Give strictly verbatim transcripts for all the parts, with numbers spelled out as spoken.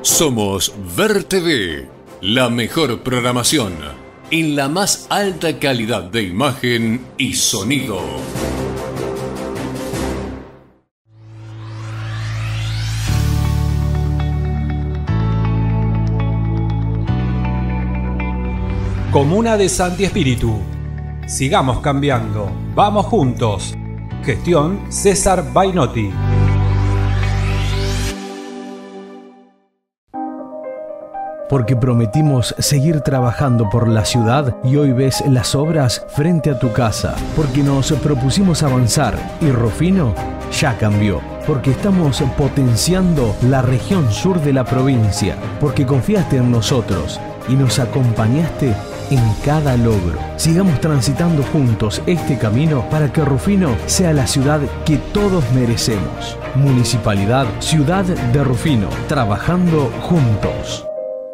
Somos Ver T V, la mejor programación en la más alta calidad de imagen y sonido. Comuna de Santi Espíritu. Sigamos cambiando. Vamos juntos. Gestión César Bainotti. Porque prometimos seguir trabajando por la ciudad y hoy ves las obras frente a tu casa. Porque nos propusimos avanzar y Rufino ya cambió. Porque estamos potenciando la región sur de la provincia. Porque confiaste en nosotros y nos acompañaste en cada logro. Sigamos transitando juntos este camino para que Rufino sea la ciudad que todos merecemos. Municipalidad Ciudad de Rufino, trabajando juntos.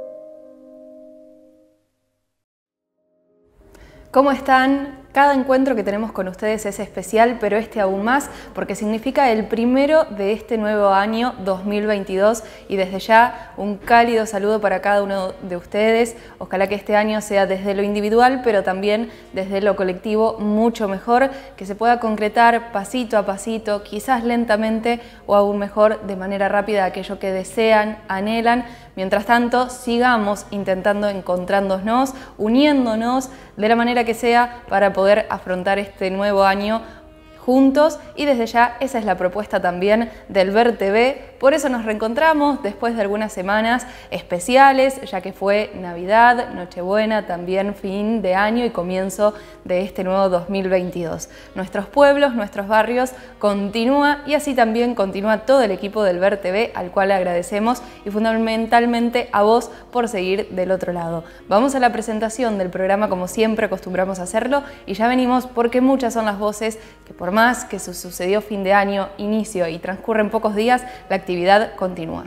¿Cómo están? Cada encuentro que tenemos con ustedes es especial, pero este aún más porque significa el primero de este nuevo año dos mil veintidós y desde ya un cálido saludo para cada uno de ustedes. Ojalá que este año sea desde lo individual, pero también desde lo colectivo mucho mejor, que se pueda concretar pasito a pasito, quizás lentamente o aún mejor de manera rápida aquello que desean, anhelan. Mientras tanto, sigamos intentando encontrándonos, uniéndonos de la manera que sea para poder afrontar este nuevo año juntos y desde ya esa es la propuesta también del Ver T V. Por eso nos reencontramos después de algunas semanas especiales, ya que fue Navidad, Nochebuena, también fin de año y comienzo de este nuevo dos mil veintidós. Nuestros pueblos, nuestros barrios continúa y así también continúa todo el equipo del Ver T V, al cual le agradecemos y fundamentalmente a vos por seguir del otro lado. Vamos a la presentación del programa como siempre acostumbramos a hacerlo y ya venimos porque muchas son las voces que por más que su sucedió fin de año, inicio y transcurren pocos días, la actividad continúa.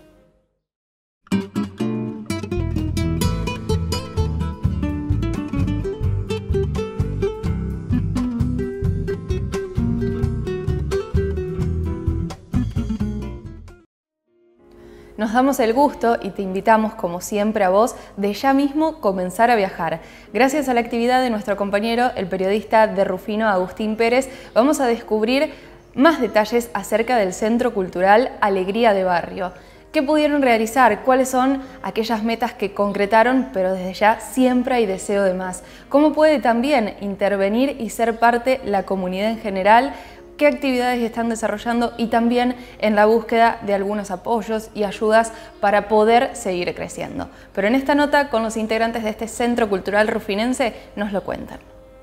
Nos damos el gusto y te invitamos, como siempre, a vos de ya mismo comenzar a viajar. Gracias a la actividad de nuestro compañero, el periodista de Rufino, Agustín Pérez, vamos a descubrir más detalles acerca del Centro Cultural Alegría de Barrio. ¿Qué pudieron realizar? ¿Cuáles son aquellas metas que concretaron? Pero desde ya siempre hay deseo de más. ¿Cómo puede también intervenir y ser parte la comunidad en general? ¿Qué actividades están desarrollando? Y también en la búsqueda de algunos apoyos y ayudas para poder seguir creciendo. Pero en esta nota, con los integrantes de este Centro Cultural Rufinense, nos lo cuentan.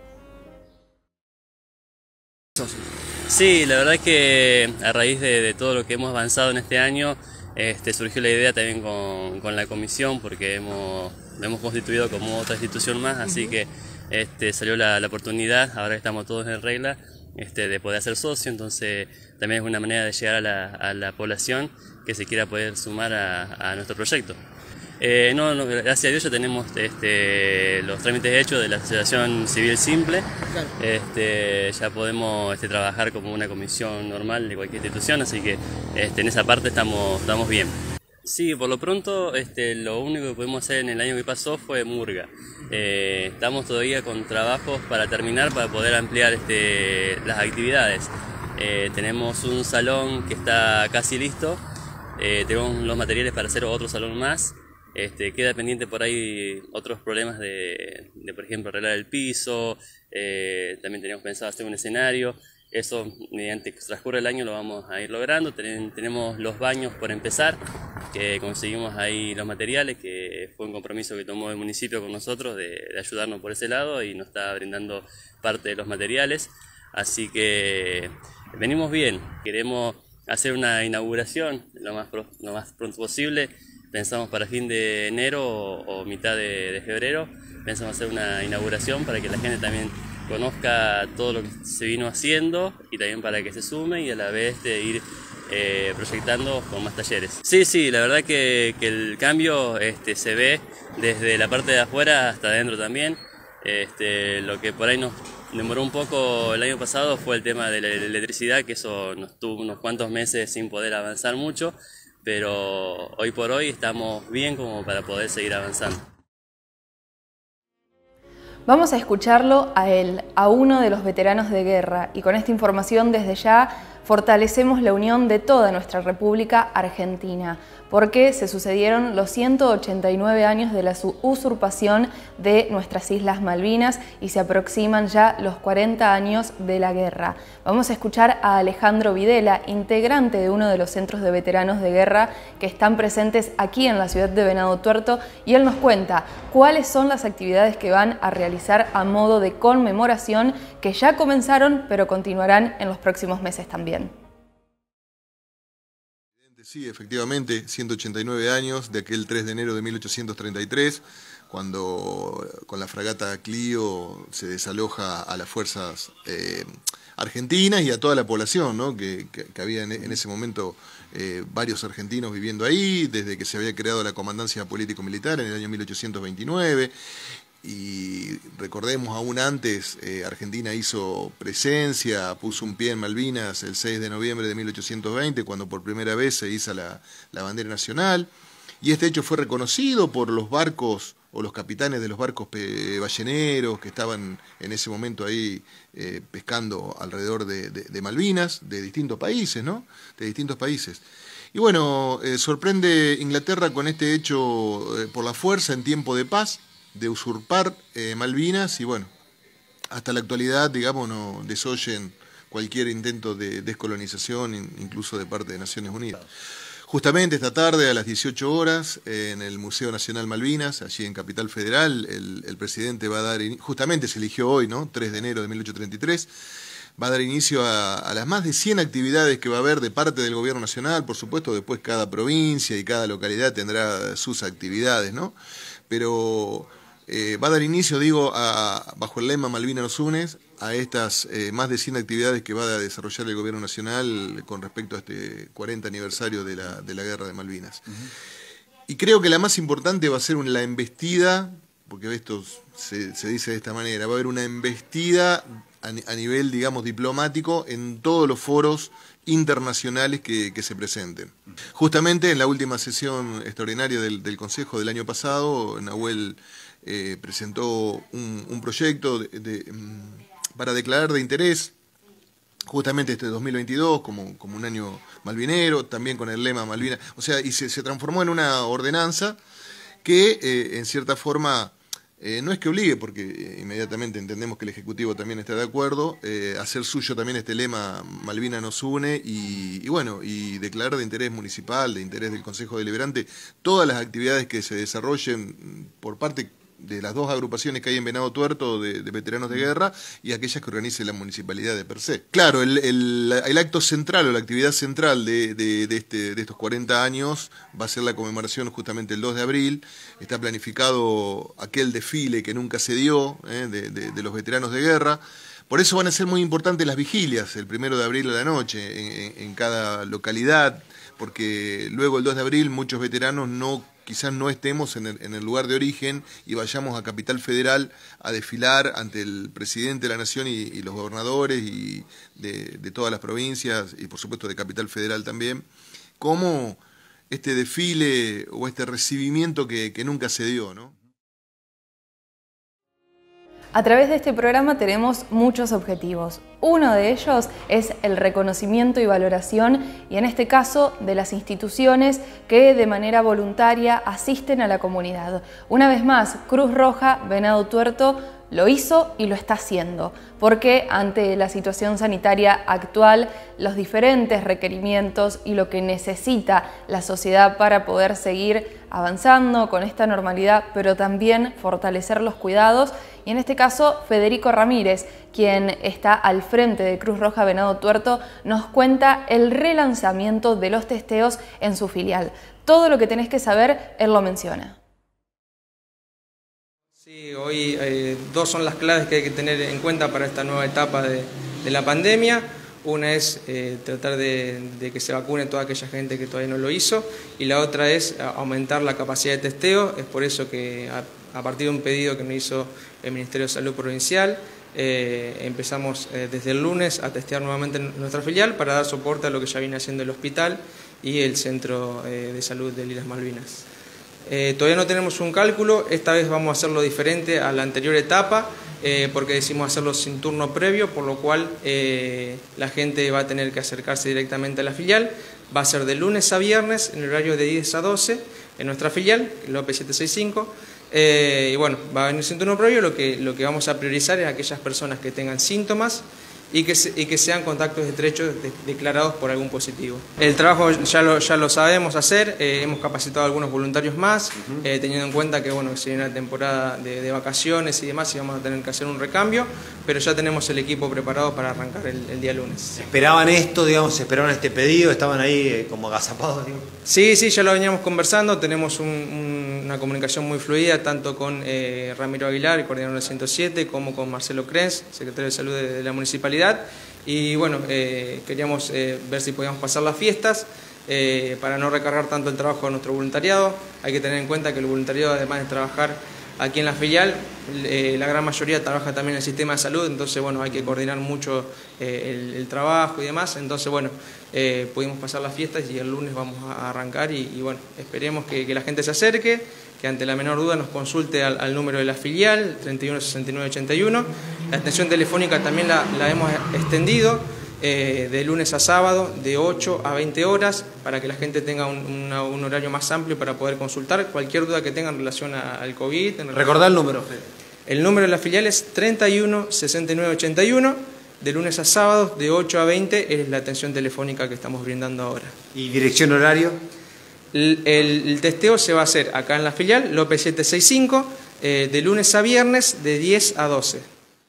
Sí, la verdad es que a raíz de, de todo lo que hemos avanzado en este año, este, surgió la idea también con, con la comisión, porque hemos, hemos constituido como otra institución más, así uh-huh. que este, salió la, la oportunidad, ahora que estamos todos en regla, Este, de poder ser socio, entonces también es una manera de llegar a la, a la población que se quiera poder sumar a, a nuestro proyecto. Eh, no, no, gracias a Dios ya tenemos este, los trámites hechos de la Asociación Civil Simple, claro. este, ya podemos este, trabajar como una comisión normal de cualquier institución, así que este, en esa parte estamos, estamos bien. Sí, por lo pronto este, lo único que pudimos hacer en el año que pasó fue murga. Eh, estamos todavía con trabajos para terminar para poder ampliar este, las actividades. Eh, tenemos un salón que está casi listo, eh, tenemos los materiales para hacer otro salón más. Este, queda pendiente por ahí otros problemas de, de por ejemplo, arreglar el piso, eh, también teníamos pensado hacer un escenario. Eso, mediante que transcurre el año, lo vamos a ir logrando. Ten, tenemos los baños por empezar, que conseguimos ahí los materiales, que fue un compromiso que tomó el municipio con nosotros de, de ayudarnos por ese lado y nos está brindando parte de los materiales. Así que venimos bien, queremos hacer una inauguración lo más, pro, lo más pronto posible. Pensamos para fin de enero o, o mitad de, de febrero, pensamos hacer una inauguración para que la gente también conozca todo lo que se vino haciendo y también para que se sume y a la vez de ir eh, proyectando con más talleres. Sí, sí, la verdad que, que el cambio este, se ve desde la parte de afuera hasta adentro también. Este, lo que por ahí nos demoró un poco el año pasado fue el tema de la electricidad, que eso nos tuvo unos cuantos meses sin poder avanzar mucho, pero hoy por hoy estamos bien como para poder seguir avanzando. Vamos a escucharlo a él, a uno de los veteranos de guerra, y con esta información desde ya fortalecemos la unión de toda nuestra República Argentina, porque se sucedieron los ciento ochenta y nueve años de la usurpación de nuestras Islas Malvinas y se aproximan ya los cuarenta años de la guerra. Vamos a escuchar a Alejandro Videla, integrante de uno de los centros de veteranos de guerra que están presentes aquí en la ciudad de Venado Tuerto, y él nos cuenta cuáles son las actividades que van a realizar a modo de conmemoración, que ya comenzaron pero continuarán en los próximos meses también. Sí, efectivamente, ciento ochenta y nueve años de aquel tres de enero de mil ochocientos treinta y tres, cuando con la fragata Clio se desaloja a las fuerzas eh, argentinas y a toda la población, ¿no? que, que, que había en, en ese momento eh, varios argentinos viviendo ahí, desde que se había creado la comandancia político-militar en el año mil ochocientos veintinueve. Y recordemos, aún antes, eh, Argentina hizo presencia, puso un pie en Malvinas el seis de noviembre de mil ochocientos veinte, cuando por primera vez se iza la, la bandera nacional, y este hecho fue reconocido por los barcos o los capitanes de los barcos balleneros que estaban en ese momento ahí eh, pescando alrededor de, de, de Malvinas, de distintos países, ¿no? De distintos países. Y bueno, eh, sorprende Inglaterra con este hecho eh, por la fuerza en tiempo de paz, de usurpar eh, Malvinas, y bueno, hasta la actualidad, digamos, no desoyen cualquier intento de descolonización, incluso de parte de Naciones Unidas. Justamente esta tarde a las dieciocho horas, eh, en el Museo Nacional Malvinas, allí en Capital Federal, el, el presidente va a dar, justamente se eligió hoy, ¿no? tres de enero de mil ochocientos treinta y tres, va a dar inicio a, a las más de cien actividades que va a haber de parte del gobierno nacional. Por supuesto, después cada provincia y cada localidad tendrá sus actividades, ¿no? Pero Eh, va a dar inicio, digo, a, bajo el lema Malvinas nos une, a estas eh, más de cien actividades que va a desarrollar el gobierno nacional con respecto a este cuarenta aniversario de la, de la guerra de Malvinas. Uh-huh. Y creo que la más importante va a ser una, la embestida, porque esto se, se dice de esta manera, va a haber una embestida a, a nivel, digamos, diplomático en todos los foros internacionales que, que se presenten. Justamente en la última sesión extraordinaria del, del Consejo del año pasado, Nahuel Eh, presentó un, un proyecto de, de, para declarar de interés justamente este dos mil veintidós como, como un año malvinero, también con el lema Malvinas, o sea, y se, se transformó en una ordenanza que eh, en cierta forma eh, no es que obligue, porque eh, inmediatamente entendemos que el Ejecutivo también está de acuerdo, eh, hacer suyo también este lema Malvinas nos une, y, y bueno, y declarar de interés municipal, de interés del Consejo Deliberante, todas las actividades que se desarrollen por parte de las dos agrupaciones que hay en Venado Tuerto de, de veteranos de guerra y aquellas que organice la municipalidad de per se. Claro, el, el, el acto central o la actividad central de, de, de, este, de estos cuarenta años va a ser la conmemoración justamente el dos de abril. Está planificado aquel desfile que nunca se dio eh, de, de, de los veteranos de guerra. Por eso van a ser muy importantes las vigilias, el primero de abril a la noche, en, en cada localidad, porque luego el dos de abril muchos veteranos no quizás no estemos en el, en el lugar de origen y vayamos a Capital Federal a desfilar ante el presidente de la Nación y, y los gobernadores y de, de todas las provincias y por supuesto de Capital Federal también, como este desfile o este recibimiento que, que nunca se dio, ¿no? A través de este programa tenemos muchos objetivos. Uno de ellos es el reconocimiento y valoración, y en este caso de las instituciones que de manera voluntaria asisten a la comunidad. Una vez más, Cruz Roja Venado Tuerto lo hizo y lo está haciendo, porque ante la situación sanitaria actual, los diferentes requerimientos y lo que necesita la sociedad para poder seguir avanzando con esta normalidad, pero también fortalecer los cuidados, y en este caso Federico Ramírez, quien está al frente de Cruz Roja Venado Tuerto, nos cuenta el relanzamiento de los testeos en su filial. Todo lo que tenés que saber, él lo menciona. Sí, hoy eh, dos son las claves que hay que tener en cuenta para esta nueva etapa de, de la pandemia. Una es eh, tratar de, de que se vacune toda aquella gente que todavía no lo hizo, y la otra es aumentar la capacidad de testeo. Es por eso que a, a partir de un pedido que me hizo el Ministerio de Salud Provincial, eh, empezamos eh, desde el lunes a testear nuevamente nuestra filial para dar soporte a lo que ya viene haciendo el hospital y el Centro eh, de Salud de Islas Malvinas. Eh, todavía no tenemos un cálculo, esta vez vamos a hacerlo diferente a la anterior etapa, eh, porque decidimos hacerlo sin turno previo, por lo cual eh, la gente va a tener que acercarse directamente a la filial. Va a ser de lunes a viernes, en el horario de diez a doce, en nuestra filial, López setecientos sesenta y cinco. Eh, y bueno, va a venir sin turno previo, lo que, lo que vamos a priorizar es aquellas personas que tengan síntomas y que, se, y que sean contactos estrechos de, declarados por algún positivo. El trabajo ya lo, ya lo sabemos hacer, eh, hemos capacitado a algunos voluntarios más, uh-huh. eh, teniendo en cuenta que bueno, si viene una temporada de, de vacaciones y demás, y vamos a tener que hacer un recambio, pero ya tenemos el equipo preparado para arrancar el, el día lunes. ¿Esperaban esto, digamos, esperaban este pedido, estaban ahí eh, como agazapados? Digamos? Sí, sí, ya lo veníamos conversando, tenemos un, un, una comunicación muy fluida, tanto con eh, Ramiro Aguilar, el coordinador del ciento siete, como con Marcelo Krenz, secretario de Salud de, de la Municipalidad. Y bueno, eh, queríamos eh, ver si podíamos pasar las fiestas eh, para no recargar tanto el trabajo de nuestro voluntariado. Hay que tener en cuenta que el voluntariado, además de trabajar aquí en la filial, eh, la gran mayoría trabaja también en el sistema de salud, entonces bueno, hay que coordinar mucho eh, el, el trabajo y demás. Entonces bueno, eh, pudimos pasar las fiestas y el lunes vamos a arrancar y, y bueno, esperemos que, que la gente se acerque, que ante la menor duda nos consulte al, al número de la filial, treinta y uno sesenta y nueve ochenta y uno. La atención telefónica también la, la hemos extendido eh, de lunes a sábado, de ocho a veinte horas, para que la gente tenga un, una, un horario más amplio para poder consultar cualquier duda que tenga en relación a, al COVID. Recordá el número. El número de la filial es treinta y uno sesenta y nueve ochenta y uno. De lunes a sábado, de ocho a veinte, es la atención telefónica que estamos brindando ahora. ¿Y dirección horario? El, el, el testeo se va a hacer acá en la filial, López setecientos sesenta y cinco, eh, de lunes a viernes, de diez a doce.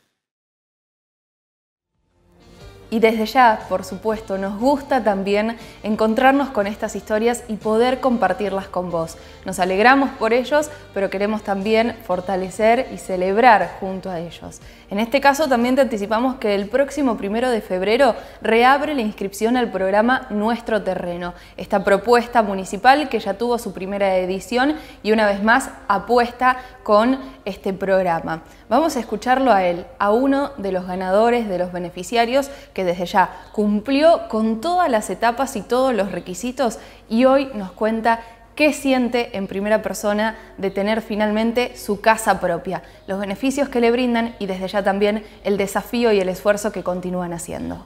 Y desde ya, por supuesto, nos gusta también encontrarnos con estas historias y poder compartirlas con vos. Nos alegramos por ellos, pero queremos también fortalecer y celebrar junto a ellos. En este caso también te anticipamos que el próximo primero de febrero reabre la inscripción al programa Nuestro Terreno, esta propuesta municipal que ya tuvo su primera edición y una vez más apuesta con este programa. Vamos a escucharlo a él, a uno de los ganadores, de los beneficiarios, que desde ya cumplió con todas las etapas y todos los requisitos y hoy nos cuenta qué siente en primera persona de tener finalmente su casa propia, los beneficios que le brindan y desde ya también el desafío y el esfuerzo que continúan haciendo.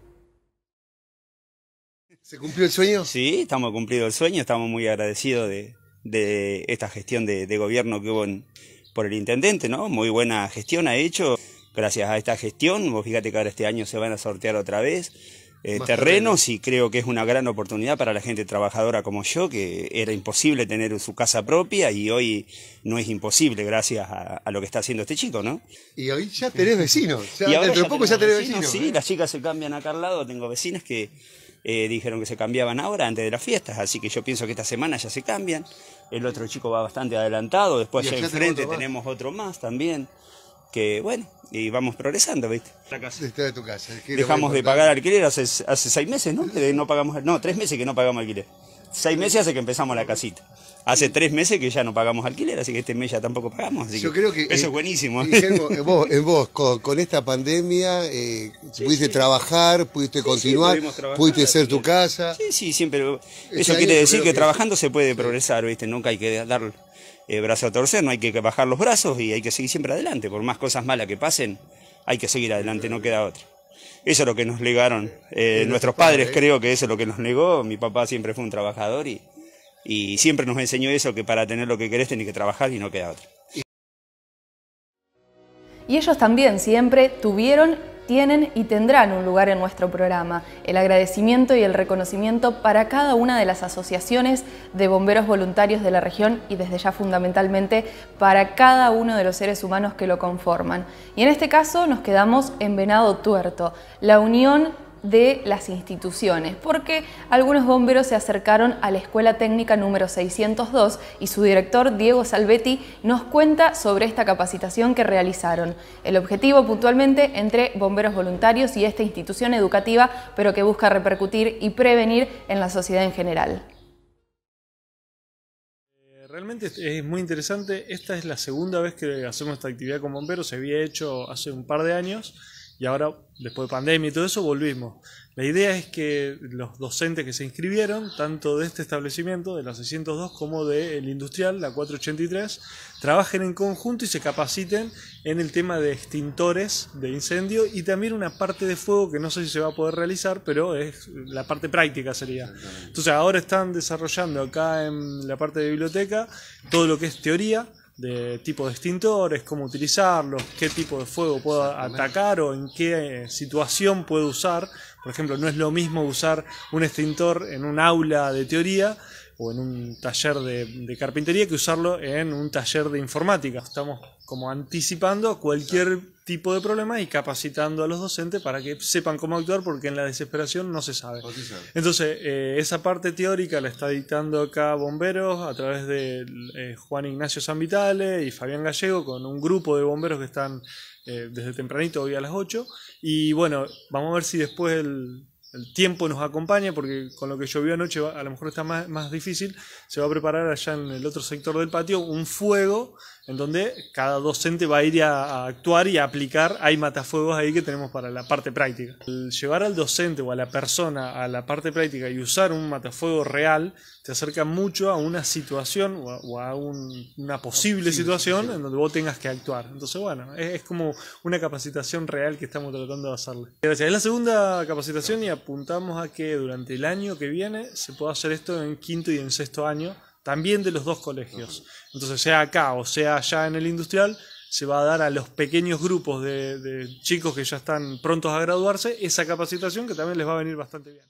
¿Se cumplió el sueño? Sí, estamos cumplido el sueño, estamos muy agradecidos de, de esta gestión de, de gobierno que hubo en, por el intendente, ¿no? Muy buena gestión ha hecho. Gracias a esta gestión, vos fíjate que ahora este año se van a sortear otra vez eh, terrenos y creo que es una gran oportunidad para la gente trabajadora como yo, que era imposible tener su casa propia y hoy no es imposible gracias a, a lo que está haciendo este chico, ¿no? Y hoy ya tenés vecinos, ya y ahora dentro de poco ya tenés vecinos. vecinos. Sí, ¿eh? Las chicas se cambian acá al lado, tengo vecinas que eh, dijeron que se cambiaban ahora antes de las fiestas, así que yo pienso que esta semana ya se cambian. El otro chico va bastante adelantado, después allá enfrente tenemos otro más también. Que bueno, y vamos progresando, ¿viste? La casa. Está de tu casa. Dejamos de pagar alquiler hace, hace seis meses, ¿no? Que no pagamos, no, tres meses que no pagamos alquiler. Seis meses hace que empezamos la casita. Hace tres meses que ya no pagamos alquiler, así que este mes ya tampoco pagamos. Así Yo que creo que eso eh, es buenísimo. Guillermo, en vos, en vos con, con esta pandemia, eh, sí, pudiste sí. trabajar, pudiste sí, continuar, sí, pudiste ser tu casa. Sí, sí, siempre. Eso quiere decir que, que trabajando se puede progresar, ¿viste? Nunca hay que dar eh, brazo a torcer, no hay que bajar los brazos y hay que seguir siempre adelante. Por más cosas malas que pasen, hay que seguir adelante, no queda otra. Eso es lo que nos legaron eh, nuestros padres, padre. Creo que eso es lo que nos legó. Mi papá siempre fue un trabajador y, y siempre nos enseñó eso, que para tener lo que querés tenés que trabajar y no queda otra. Y ellos también siempre tuvieron, tienen y tendrán un lugar en nuestro programa. El agradecimiento y el reconocimiento para cada una de las asociaciones de bomberos voluntarios de la región y desde ya fundamentalmente para cada uno de los seres humanos que lo conforman. Y en este caso nos quedamos en Venado Tuerto, la unión de las instituciones, porque algunos bomberos se acercaron a la Escuela Técnica número seiscientos dos y su director Diego Salvetti nos cuenta sobre esta capacitación que realizaron. El objetivo puntualmente entre bomberos voluntarios y esta institución educativa, pero que busca repercutir y prevenir en la sociedad en general. Realmente es muy interesante. Esta es la segunda vez que hacemos esta actividad con bomberos. Se había hecho hace un par de años y ahora, después de pandemia y todo eso, volvimos. La idea es que los docentes que se inscribieron, tanto de este establecimiento, de la seiscientos dos, como del industrial, la cuatrocientos ochenta y tres, trabajen en conjunto y se capaciten en el tema de extintores de incendio y también una parte de fuego que no sé si se va a poder realizar, pero es la parte práctica sería. Entonces ahora están desarrollando acá en la parte de biblioteca todo lo que es teoría, de tipo de extintores, cómo utilizarlos, qué tipo de fuego puedo atacar o en qué situación puedo usar. Por ejemplo, no es lo mismo usar un extintor en un aula de teoría o en un taller de, de carpintería que usarlo en un taller de informática. Estamos como anticipando cualquier tipo de problema y capacitando a los docentes para que sepan cómo actuar, porque en la desesperación no se sabe. Entonces, eh, esa parte teórica la está dictando acá Bomberos a través de eh, Juan Ignacio Sanvitale y Fabián Gallego, con un grupo de bomberos que están eh, desde tempranito, hoy a las ocho. Y bueno, vamos a ver si después el... el tiempo nos acompaña, porque con lo que llovió anoche a lo mejor está más, más difícil. Se va a preparar allá en el otro sector del patio un fuego en donde cada docente va a ir a, a actuar y a aplicar. Hay matafuegos ahí que tenemos para la parte práctica. El llevar al docente o a la persona a la parte práctica y usar un matafuego real te acerca mucho a una situación o a, o a un, una posible situación en donde vos tengas que actuar. Entonces, bueno, es, es como una capacitación real que estamos tratando de hacerle. Gracias. Es la segunda capacitación y apuntamos a que durante el año que viene se pueda hacer esto en quinto y en sexto año, también de los dos colegios. Entonces, sea acá o sea allá en el industrial, se va a dar a los pequeños grupos de, de chicos que ya están prontos a graduarse esa capacitación, que también les va a venir bastante bien.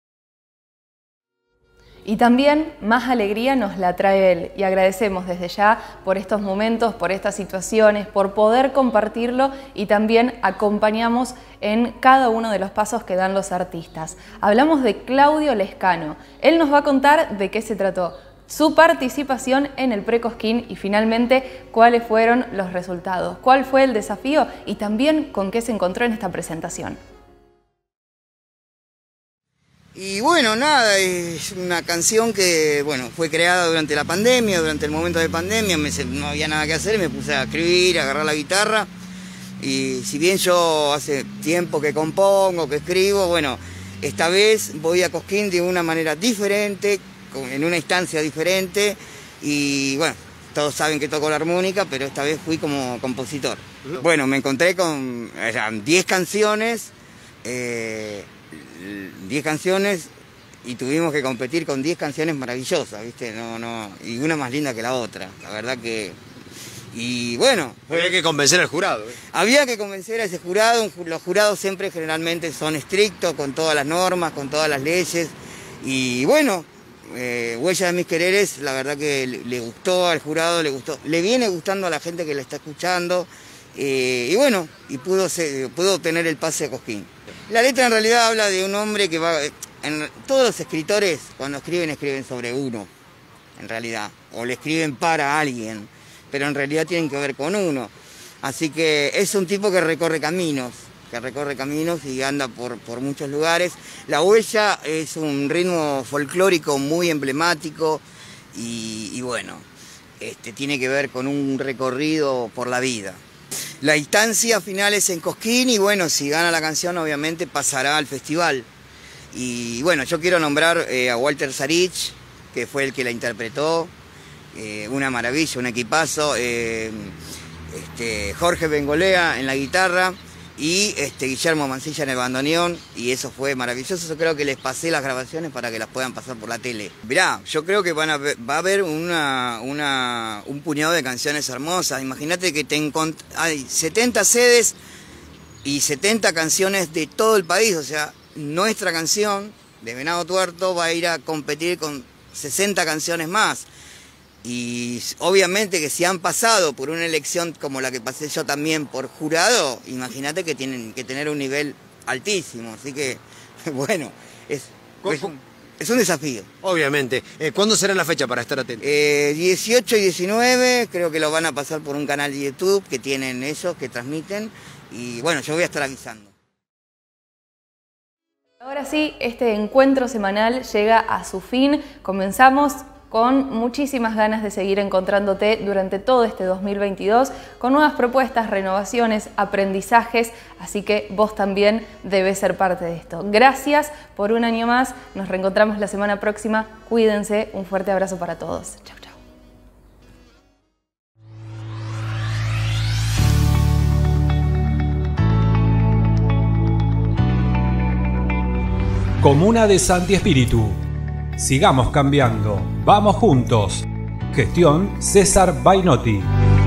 Y también más alegría nos la trae él, y agradecemos desde ya por estos momentos, por estas situaciones, por poder compartirlo, y también acompañamos en cada uno de los pasos que dan los artistas. Hablamos de Claudio Lescano. Él nos va a contar de qué se trató, su participación en el Pre-Cosquín y finalmente cuáles fueron los resultados, cuál fue el desafío y también con qué se encontró en esta presentación. Y bueno, nada, es una canción que bueno, fue creada durante la pandemia, durante el momento de pandemia, me, no había nada que hacer, me puse a escribir, a agarrar la guitarra, y si bien yo hace tiempo que compongo, que escribo, bueno, esta vez voy a Cosquín de una manera diferente, en una instancia diferente, y bueno, todos saben que toco la armónica, pero esta vez fui como compositor. Bueno, me encontré con diez canciones, eh, diez canciones y tuvimos que competir con diez canciones maravillosas, ¿viste? No, no, y una más linda que la otra, la verdad que... Y bueno... Había que convencer al jurado. ¿eh? Había que convencer a ese jurado, los jurados siempre generalmente son estrictos con todas las normas, con todas las leyes, y bueno, eh, Huella de mis quereres, la verdad que le, le gustó al jurado, le gustó, le viene gustando a la gente que la está escuchando, eh, y bueno, y pudo, ser, pudo obtener el pase a Cosquín. La letra en realidad habla de un hombre que va... En, todos los escritores cuando escriben, escriben sobre uno, en realidad, o le escriben para alguien, pero en realidad tienen que ver con uno. Así que es un tipo que recorre caminos, que recorre caminos y anda por, por muchos lugares. La huella es un ritmo folclórico muy emblemático y, y bueno, este, tiene que ver con un recorrido por la vida. La instancia final es en Cosquín y bueno, si gana la canción obviamente pasará al festival. Y bueno, yo quiero nombrar eh, a Walter Sarich, que fue el que la interpretó, eh, una maravilla, un equipazo, eh, este, Jorge Bengolea en la guitarra y este, Guillermo Mancilla en el bandoneón, y eso fue maravilloso. Yo creo que les pasé las grabaciones para que las puedan pasar por la tele. Mirá, yo creo que van a ver, va a haber una, una, un puñado de canciones hermosas. Imagínate que te hay setenta sedes y setenta canciones de todo el país, o sea, nuestra canción de Venado Tuerto va a ir a competir con sesenta canciones más. Y obviamente que si han pasado por una elección como la que pasé yo también por jurado, imagínate que tienen que tener un nivel altísimo. Así que, bueno, es, es, un, es un desafío. Obviamente. Eh, ¿Cuándo será la fecha para estar atentos? Eh, dieciocho y diecinueve, creo que lo van a pasar por un canal de YouTube que tienen ellos, que transmiten. Y bueno, yo voy a estar avisando. Ahora sí, este encuentro semanal llega a su fin. Comenzamos con muchísimas ganas de seguir encontrándote durante todo este dos mil veintidós, con nuevas propuestas, renovaciones, aprendizajes, así que vos también debes ser parte de esto. Gracias por un año más, nos reencontramos la semana próxima, cuídense, un fuerte abrazo para todos. Chau, chau. Comuna de Santi Espíritu. Sigamos cambiando. Vamos juntos. Gestión César Bainotti.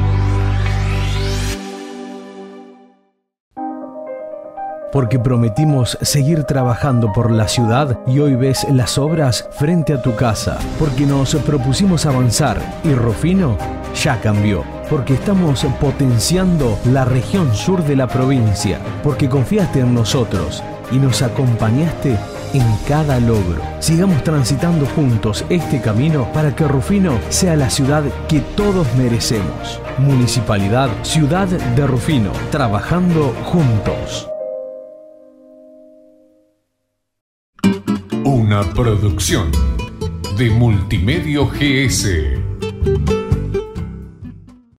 Porque prometimos seguir trabajando por la ciudad y hoy ves las obras frente a tu casa. Porque nos propusimos avanzar y Rufino ya cambió. Porque estamos potenciando la región sur de la provincia. Porque confiaste en nosotros y nos acompañaste en cada logro. Sigamos transitando juntos este camino para que Rufino sea la ciudad que todos merecemos. Municipalidad Ciudad de Rufino, trabajando juntos. Una producción de Multimedio G S.